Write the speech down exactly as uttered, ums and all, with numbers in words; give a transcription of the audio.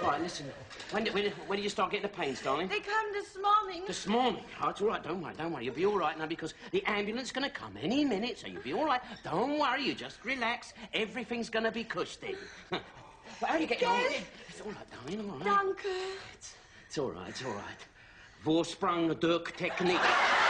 Right, listen. When, when, when did you start getting the pains, darling? They come this morning. This morning? Oh, it's all right. Don't worry, don't worry. You'll be all right now because the ambulance is going to come any minute, so you'll be all right. Don't worry. You just relax. Everything's going to be cushy. Well, how are you getting on? It's all right, darling, all right. Danke. It's, it's all right, it's all right. Vorsprung Dirk Technique.